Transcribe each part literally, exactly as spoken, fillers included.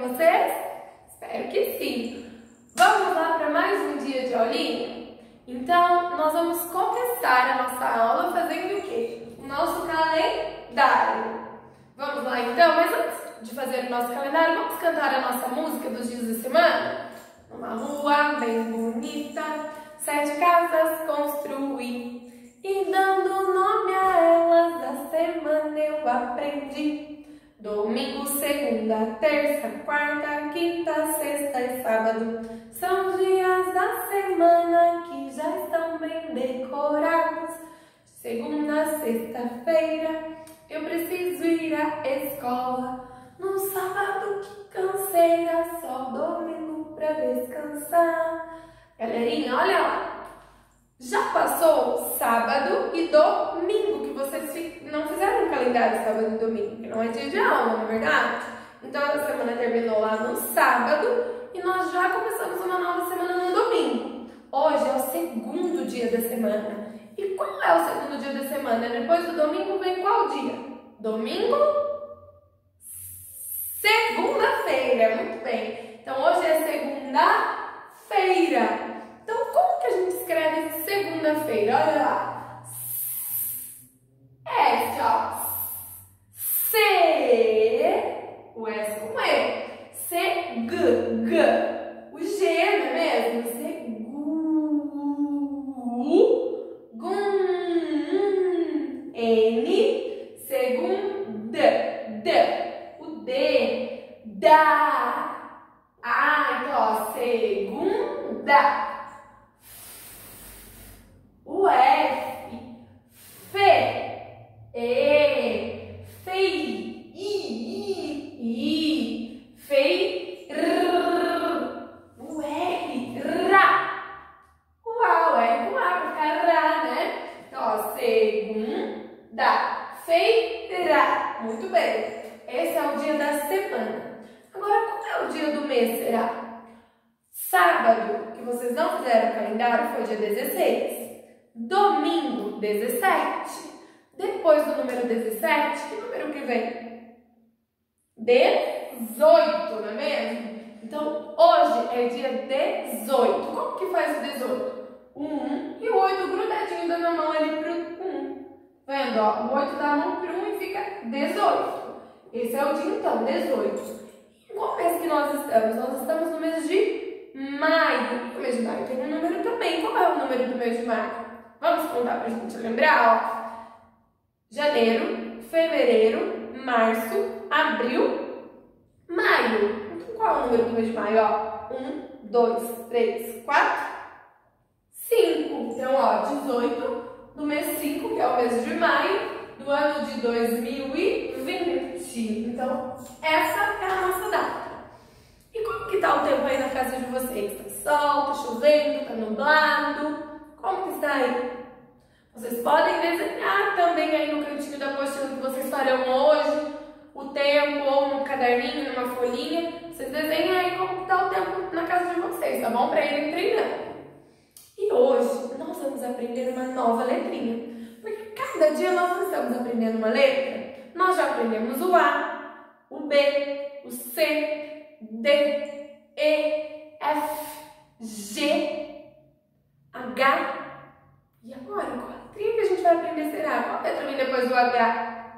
com vocês? Espero que sim! Vamos lá para mais um dia de aulinha? Então, nós vamos começar a nossa aula fazendo o quê? O nosso calendário. Vamos lá então, mas antes de fazer o nosso calendário, vamos cantar a nossa música dos dias da semana? Uma rua bem bonita, sete casas construí, e dando nome a elas da semana eu aprendi. Domingo, segunda, terça, quarta, quinta, sexta e sábado são dias da semana que já estão bem decorados. Segunda a sexta-feira eu preciso ir à escola. No sábado, que canseira, só domingo pra descansar. Galerinha, olha lá. Já passou sábado e domingo, que vocês não fizeram um calendário sábado e domingo, que não é dia de aula, não é verdade? Então, a semana terminou lá no sábado e nós já começamos uma nova semana no domingo. Hoje é o segundo dia da semana. E qual é o segundo dia da semana? Depois do domingo vem qual dia? Domingo? Segunda-feira, muito bem. Então, hoje é segunda-feira. Então, como que a gente escreve segunda-feira? Olha lá. S, ó. C. O S com E. C, G, G. O G, não é mesmo? C, Gu. Gum. N. Segunda. D. O D. Da. Ah, então, ó. Segunda. O F, Fê, E, Fei, I, I, Fei, R, o R, Ra. Uau, R com A, pra ficar Ra, né? Então, ó, segunda, feira. Muito bem. Esse é o dia da semana. Agora, qual é o dia do mês, será? Sábado, que vocês não fizeram o calendário, foi dia dezesseis. Domingo, dezessete. Depois do número dezessete, que número que vem? dezoito, não é mesmo? Então, hoje é dia dezoito. Como que faz o dezoito? O um e o oito grudadinho da mão ali pro um. Vendo, ó? O oito dá a mão pro um e fica dezoito. Esse é o dia, então, dezoito. E qual mês que nós estamos? Nós estamos no mês de maio. O mês de maio tem um número também. Qual é o número do mês de maio? Vamos contar pra gente lembrar, ó. Janeiro, fevereiro, março, abril, maio. Então, qual é o número do mês de maio, ó? Um, dois, três, quatro, cinco. Então, ó, dezoito do mês cinco, que é o mês de maio, do ano de dois mil e vinte. Então, essa é a nossa data. E como que tá o tempo aí na casa de vocês? Tá sol, tá chovendo, tá nublado? Como que está aí? Vocês podem desenhar também aí no cantinho da apostila que vocês farão hoje, o tempo, ou no caderninho, numa folhinha. Vocês desenhem aí como que está o tempo na casa de vocês, tá bom? Para irem treinando. E hoje nós vamos aprender uma nova letrinha. Porque cada dia nós estamos aprendendo uma letra. Nós já aprendemos o A, o B, o C, D, E, F, G, H. E agora, qual letrinha que a gente vai aprender será? Qual letra vem depois do H?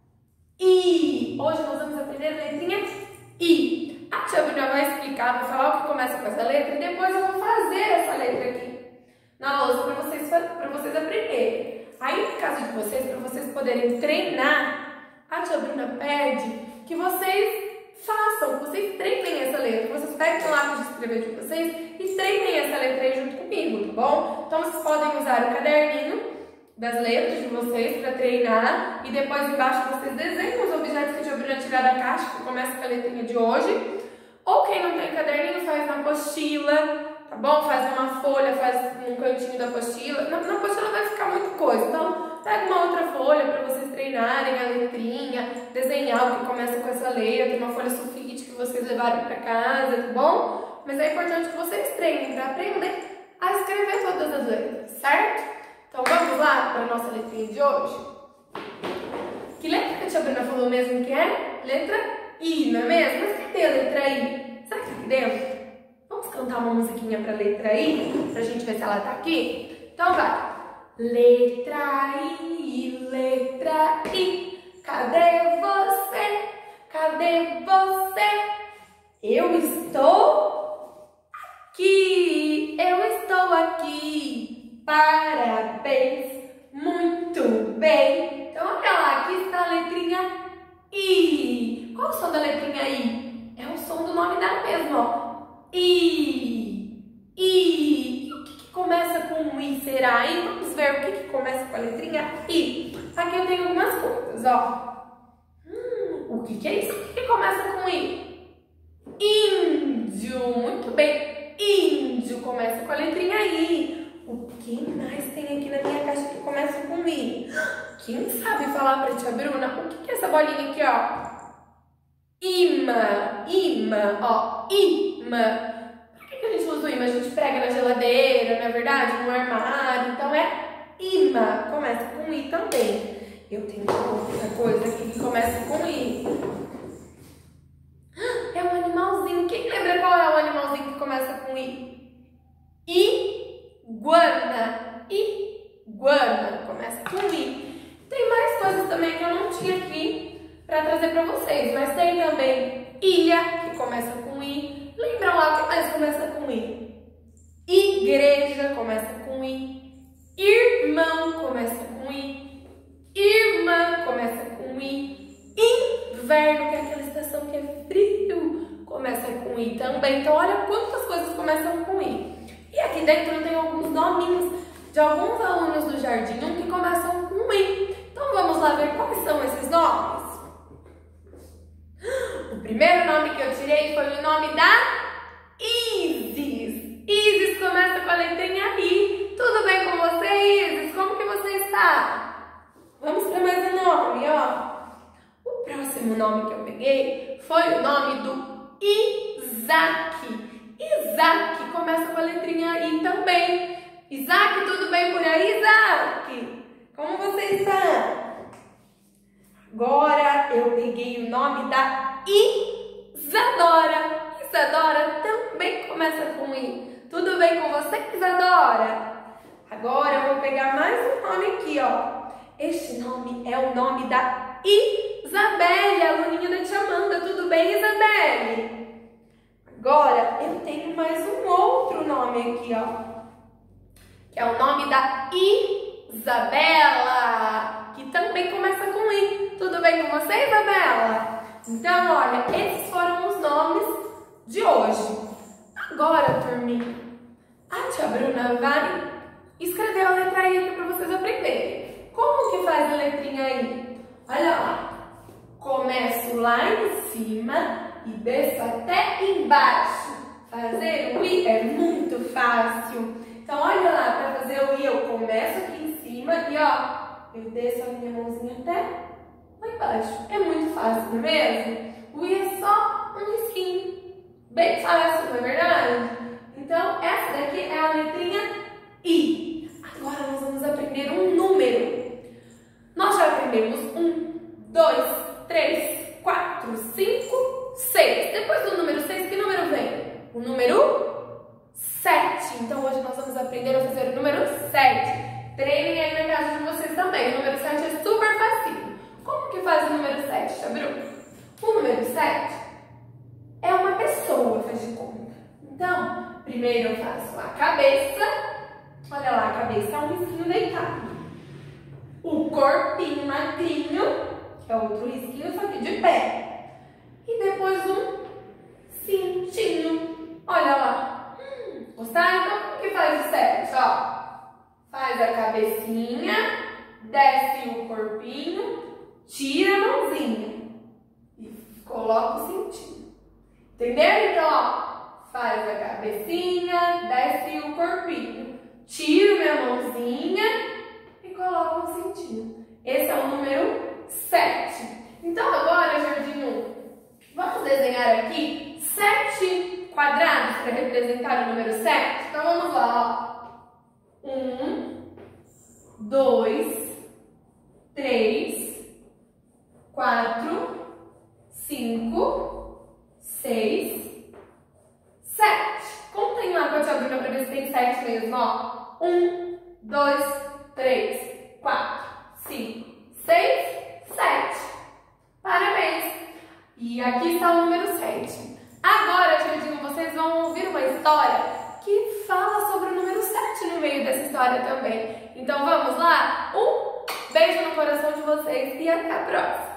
I. Hoje nós vamos aprender a letrinha I. A tia Bruna vai explicar, vai falar o que começa com essa letra e depois eu vou fazer essa letra aqui na lousa para vocês, para vocês aprenderem. Aí, no caso de vocês, para vocês poderem treinar, a tia Bruna pede que vocês façam, que vocês treinem essa letra, que vocês peguem o lápis de escrever de vocês e treinem essa letra aí junto comigo, tá bom? Então, vocês podem usar o caderninho das letras de vocês para treinar e depois embaixo vocês desenham os objetos que a tia Bruna tirar da caixa, que começa com a letrinha de hoje. Ou quem não tem caderninho, faz na apostila, tá bom? Faz numa folha, faz num cantinho da apostila. Na, na apostila vai ficar muita coisa, então pega uma outra folha para vocês treinarem a letrinha, desenhar o que começa com essa letra, uma folha sulfite que vocês levarem para casa, tá bom? Mas é importante que vocês treinem para aprender a escrever todas as letras, certo? Então vamos lá para a nossa letrinha de hoje? Que letra que a tia Bruna falou mesmo que é? Letra I, não é mesmo? Mas cadê a letra I? Será que tá aqui dentro? Vamos cantar uma musiquinha pra letra I? Pra gente ver se ela tá aqui? Então vai. Letra I, letra I, cadê você? Cadê você? Eu estou aqui, eu estou aqui. Parabéns, muito bem. Então olha lá, aqui está a letrinha I. Qual o som da letrinha I? É o som do nome dela mesmo, ó. I, I. E o que, que começa com I, será? E vamos ver o que, que começa com a letrinha I. Aqui eu tenho algumas coisas, ó. Hum, o que, que é isso? O que, que começa com I? Índio. Muito bem. Índio começa com a letrinha I. O que mais tem aqui na minha caixa que começa com I? Quem sabe falar pra tia Bruna? O que, que é essa bolinha aqui, ó? Imã, imã, ó, imã. Por que, que a gente usa o imã? A gente prega na geladeira, não é verdade? No armário, então é imã. Começa com I também. Eu tenho outra coisa aqui que começa com I. É um animalzinho. Quem lembra qual é o animalzinho que começa com I? Iguana, iguana, começa com I. Tem mais coisas também que eu não tinha aqui para trazer para vocês, mas tem também ilha, que começa com I. Lembram lá o que mais começa com I? Igreja começa com I. Irmão começa com I. Irmã começa com I. Inverno, que é aquela estação que é frio, começa com I também. Então olha quantas coisas começam com I. E aqui dentro tem alguns nominhos de alguns alunos do Jardim um que começam com I. Então vamos lá ver quais são esses nomes. O primeiro nome que eu tirei foi o nome da Isis. Isis começa com a letrinha I. Tudo bem com você, Isis? Como que você está? Vamos para mais um nome, ó. O próximo nome que eu peguei foi o nome do Isaac. Isaac começa com a letrinha I também. Isaac, tudo bem por aí, Isaac? Como você está? Agora eu peguei o nome da Isadora. Isadora também começa com I. Tudo bem com você, Isadora? Agora eu vou pegar mais um nome aqui, ó. Este nome é o nome da Isabelle, aluninha da tia Amanda. Tudo bem, Isabelle? Agora eu tenho mais um outro nome aqui, ó. Que é o nome da Isabela, que também começa com I. Tudo bem com você, Isabela? Então, olha, esses foram os nomes de hoje. Agora, turminha, a tia Bruna vai escrever a letra I aqui para vocês aprenderem. Como que faz a letrinha I? Olha lá. Começo lá em cima e desço até embaixo. Fazer o I é muito fácil. Então, olha lá, para fazer o I eu começo aqui em cima e, ó, eu desço a minha mãozinha até lá embaixo. É muito fácil, não é mesmo? O I é só um risquinho. Bem fácil, não é verdade? Então, essa daqui é a letrinha I. Agora nós vamos aprender um número. Nós já aprendemos um, dois, três, quatro, cinco, seis. Depois do número seis, que número vem? O número sete. Então, hoje nós vamos aprender a fazer o número sete. Treinem aí na casa de vocês também. O número sete é super fácil. Como que faz o número sete, tá, Bruno? O número sete é uma pessoa, faz de conta. Então, primeiro eu faço a cabeça. Olha lá, a cabeça é um risquinho deitado. O corpinho magrinho, que é outro risquinho, só que de pé. E depois um cintinho. Olha lá. Hum, gostaram? Então, como que faz o sete? Ó. Faz a cabecinha, desce o corpinho, tira a mãozinha e coloca o cintinho. Entendeu? Então, ó, faz a cabecinha, desce o corpinho, tira minha mãozinha e coloca o cintinho. Esse é o número sete. Então, agora, Jardim um, vamos desenhar aqui sete quadrados para representar o número sete? Então, vamos lá, ó. Um, dois, três, quatro, cinco, seis, sete. Contem lá com a tia Bruna pra ver se tem sete mesmo, ó. um, dois, três, quatro, cinco, seis, sete. Parabéns! E aqui está o número sete. Agora, direitinho, vocês vão ouvir uma história que fala sobre o número sete no meio dessa história também. Então vamos lá? Um beijo no coração de vocês e até a próxima!